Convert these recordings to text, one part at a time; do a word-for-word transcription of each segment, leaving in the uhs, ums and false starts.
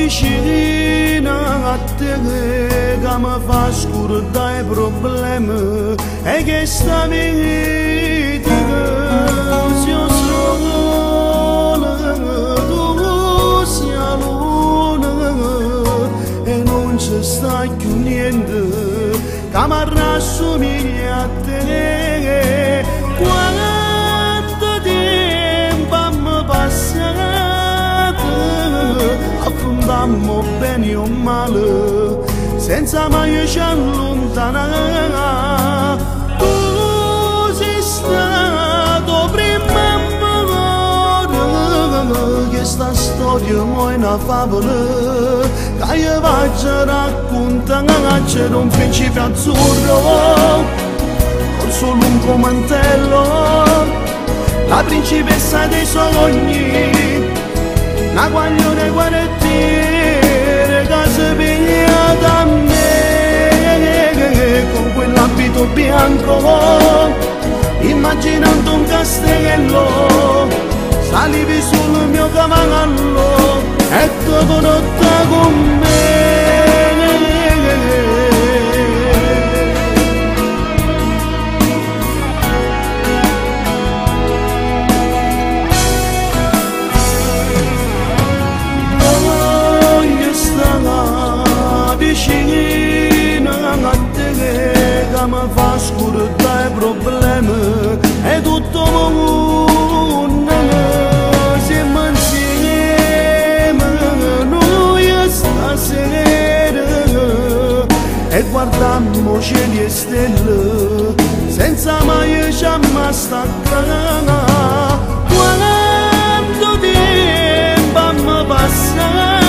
vicino a te che mi fa scordare i problemi e che sta vita sia sola, tu sia luna e non ci sta più niente che mi rassomiglia a te. Quanto tempo mi passato affrontammo bene o male senza mai ci allontanare. Tu sei stato prima amore che sta storia è una favola che io faccio raccontare. C'era un principe azzurro con solo un mantello, la principessa dei sogni, una guaglione guarentiere che si piglia da me con quell'abito bianco, immaginando un castello, salivi sul mio cavallo e tu conotta con me. Vicino a te che mi fa scordare i problemi e tutto il mondo siamo insieme noi stasera e guardiamo cieli e stelle senza mai ci staccare. Quanto tempo mi passa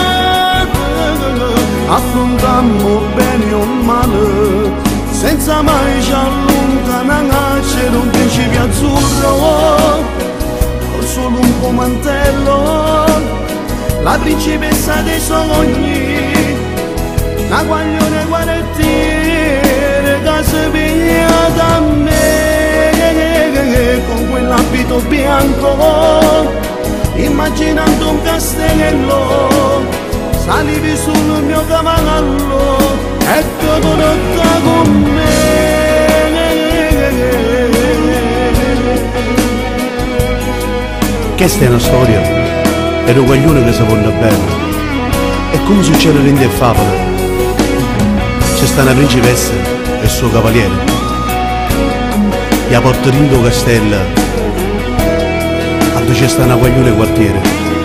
affrontammo bene o male senza mai ci allontanare. C'era un principe azzurro con solo un mantello, la principessa dei sogni, una guaglione guarentiere che si piglia da me con quell'abito bianco, immaginando un castello, salivi sul mio cavallo e tu conotta con me. Questa è una storia, è un guaglione che si vuole bene, e come succede in te favola, c'è sta una principessa e il suo cavaliere, e a porta del castello, a dove c'è sta una guaglione quartiere.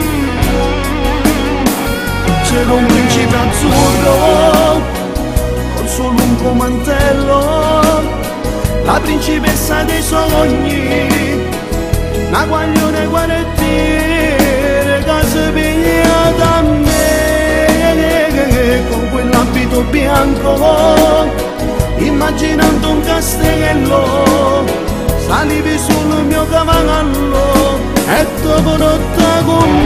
C'era un principe azzurro con solo un mantello, la principessa dei sogni, una guaglione guarentiere che si piglia da me con quell'abito bianco, immaginando un castello, salivi sul mio cavallo e tu conotta con me.